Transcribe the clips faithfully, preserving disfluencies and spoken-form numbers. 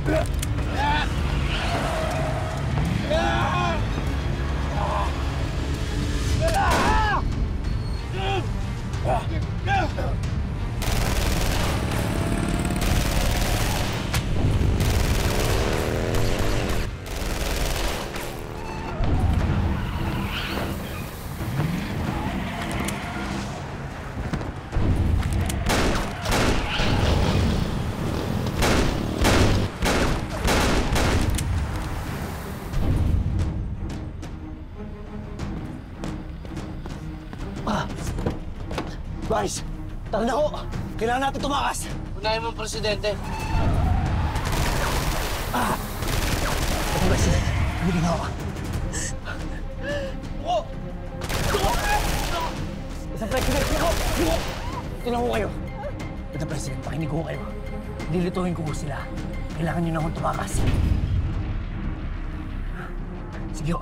Vice, tara na ho! Kailangan natin tumakas! Unahin mo ang presidente. Ah! Ito, Vice. Hindi na ako. Oh! Isang president na ako! Tinan ko kayo. Ito, President, pakinig ko kayo. Lilituhin ko sila. Kailangan nyo na akong tumakas. Sige ho.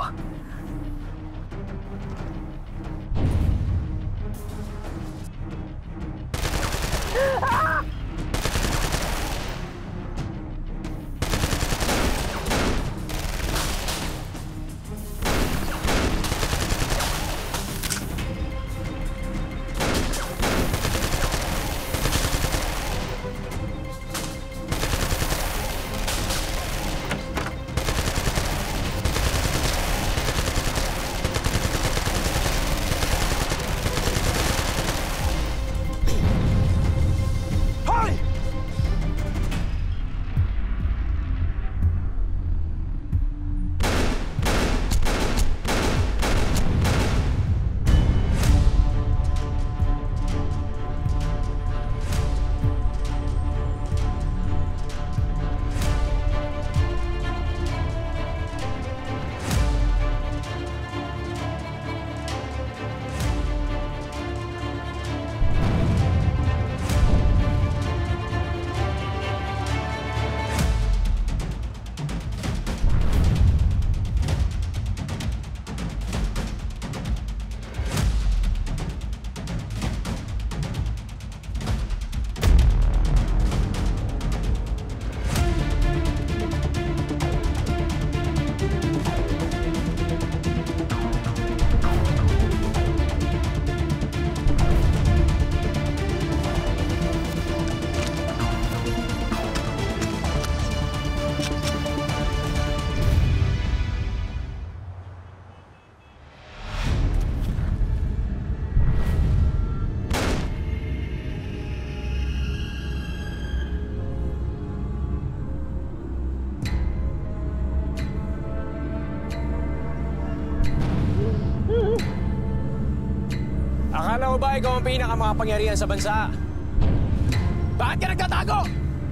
Akala mo ba ikaw ang pinakamakapangyarihan sa bansa? Bakit ka nagtatago?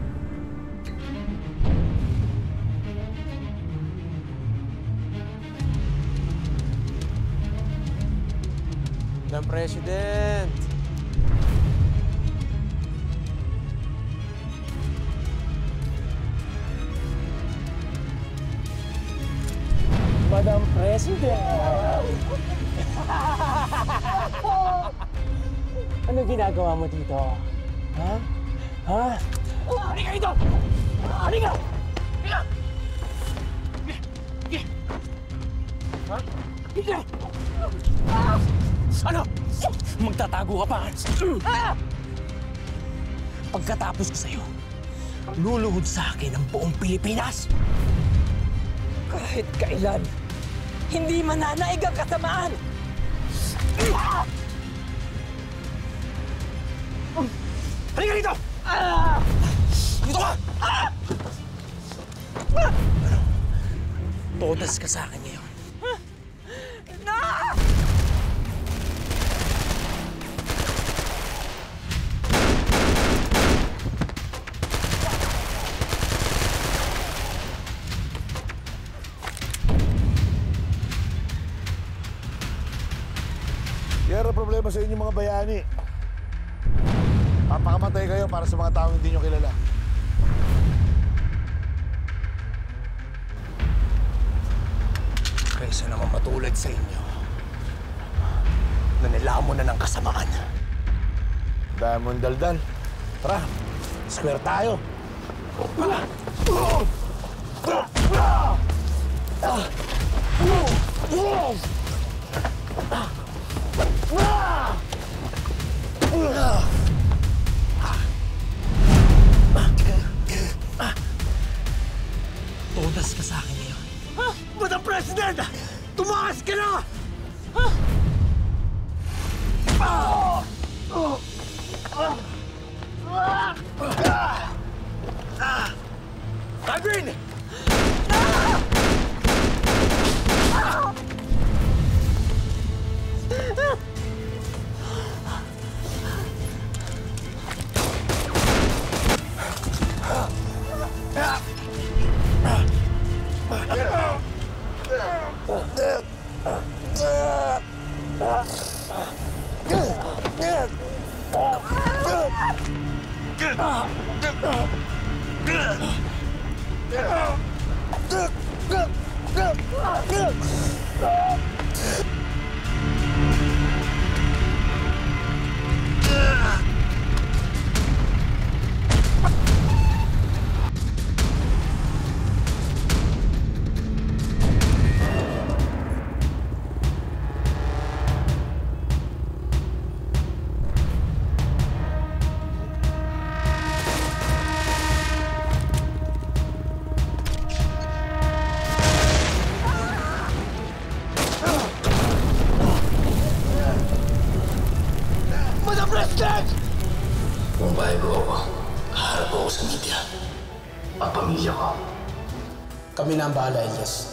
Madam President. Madam President. Ano ginagawa mo dito? Ha? Ha? Halika dito! Halika! Halika! Ha? Halika! Ano? Magtatago ka pa? Pagkatapos ko sa'yo, luluhod sa akin ang buong Pilipinas! Kahit kailan, hindi mananaig ang kasamaan! Halika dito! Ah! Dito ka! Ah! Ano? Todas ka sa akin ngayon. No! Yan ang problema sa inyo mga bayani. Papakamatay kayo para sa mga taong hindi nyo kilala. Kaysa naman matulad sa inyo na nilamon na ng kasamaan. Dahil mong daldal. Tara, square tayo. Tudas ka sa akin ngayon. Ha? Madam President! Tumakas ka na! Calvin! Madam President! Kung bago ako, haharap ako sa media. Ang pamilya ko. Kami na ang bahala, Elias.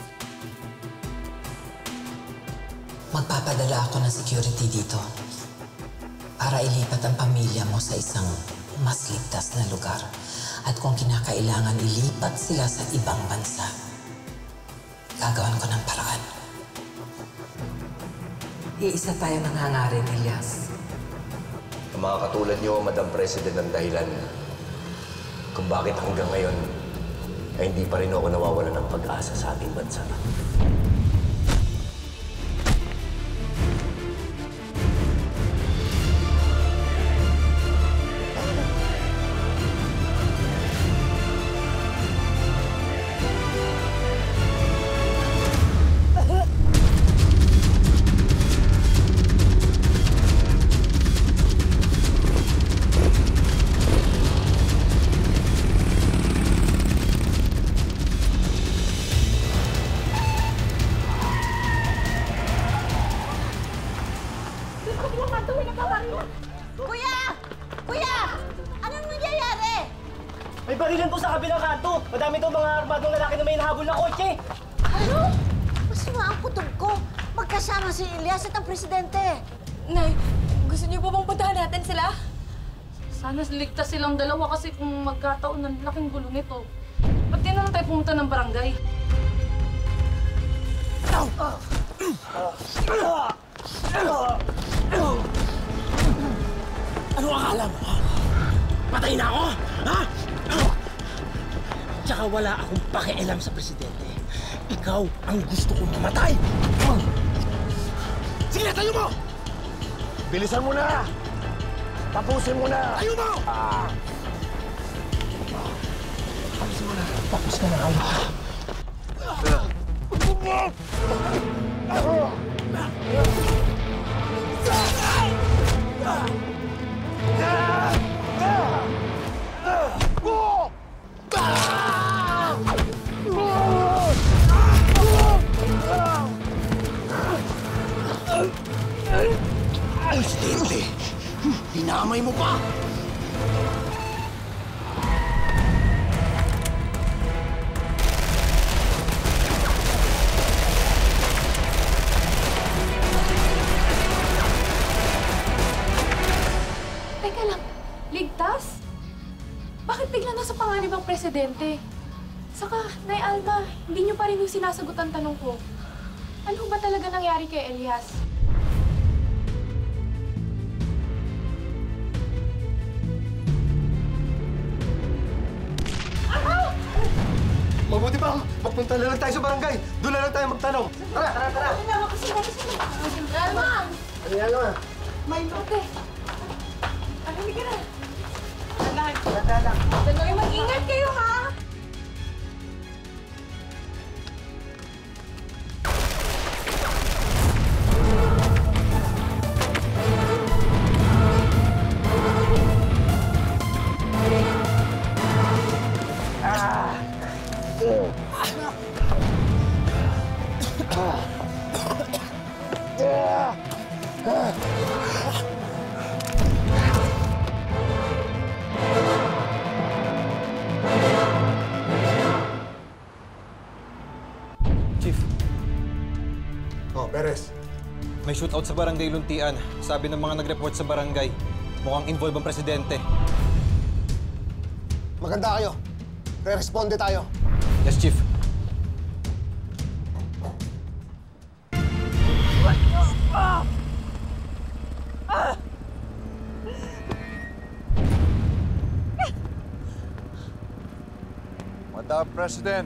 Magpapadala ako ng security dito para ilipat ang pamilya mo sa isang mas ligtas na lugar. At kung kinakailangan ilipat sila sa ibang bansa, gagawan ko ng paraan. Iisa tayo ng hangarin, Elias. Ang mga katulad niyo, Madam President, ang dahilan kung bakit hanggang ngayon ay hindi pa rin ako nawawalan ng pag-asa sa ating bansa. Kuya! Kuya! Anong nangyayari? May barilan po sa kabilang kanto! Madami daw mga armadong lalaki na may nahabol na kotse! Ano? Masama ang kutob ko. Magkasama si Elias at ang presidente. Nay, gusto niyo po bang puntahan natin sila? Sana ligtas silang dalawa kasi kung magkataon ng laking gulo nito. Ba't di na lang tayo pumunta ng barangay? Ano akala mo? Ha? Patay na ako? Ha? Tsaka wala akong pakialam sa presidente. Ikaw ang gusto kong mamatay! Sige, tayo mo! Bilisan mo na! Tapusin mo na! Tayo mo! Tapusin mo na. Tapos ka na, awa. Presidente! Hinamay mo pa! Teka lang, ligtas? Bakit bigla nasa panganib ang presidente? Saka, Nay Alma, hindi niyo pa rin yung sinasagot ang tanong ko. Ano ba talaga nangyari kay Elias? Mabuti pa, magpunta na lang tayo sa barangay. Doon na lang tayo magtanong. Tara, tara, tara. Ano kasi na kasi? Alma! Ano yan naman? May lote. Ano, hindi ka na. Dahan. Tara, tara. Dalawa, mag-ingat kayo! May shootout sa barangay Luntian. Sabi ng mga nag-report sa barangay, mukhang involved ang presidente. Maganda kayo. Re-responde tayo. Yes, Chief. Madam President,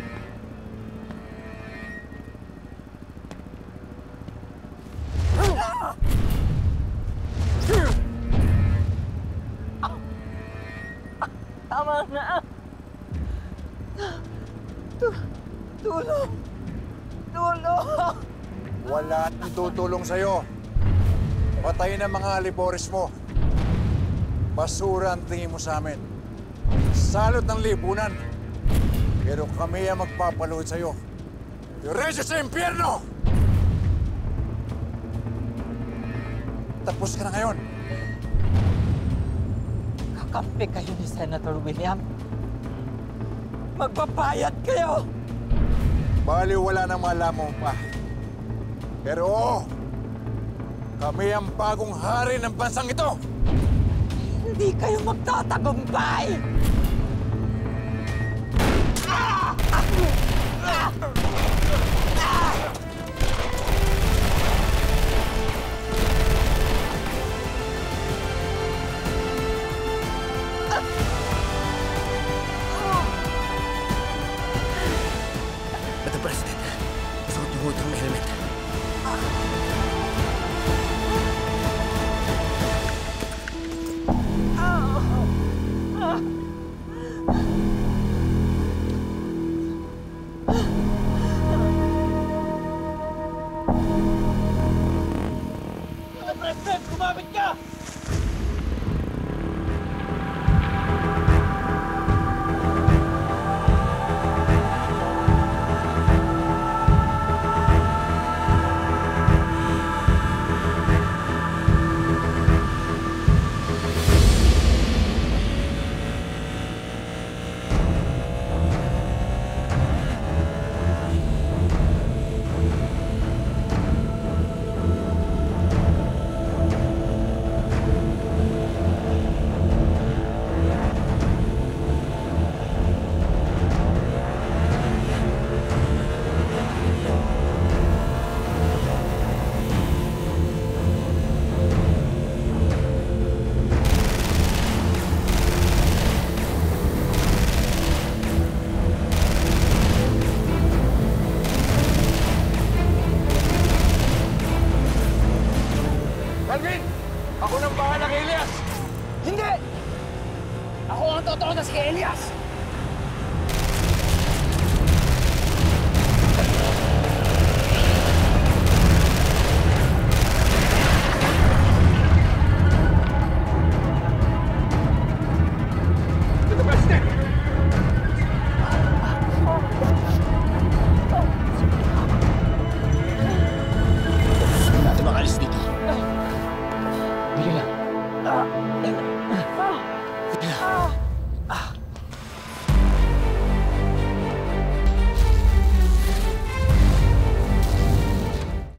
Tama na! Tu- Tulong! Tulong! wala nang tutulong sa'yo. Patayin ang mga alipores mo. Basura ang tingin mo sa amin. Salot ng lipunan. Pero kami ang magpapaluhod sa'yo. Diretso sa impyerno! Tapos ka na ngayon. Kakampi kayo ni Senator William. Magbabayad kayo! Baliw wala nang malaman mo pa. Pero oo, kami ang bagong hari ng bansang ito! Hindi kayo magtatagumpay! Madam President, masuot yung hutang na helmet. Madam President, kumamit ka! Calvin! Ako nang bahala kay Elias! Hindi! Ako ang totoo na si Elias!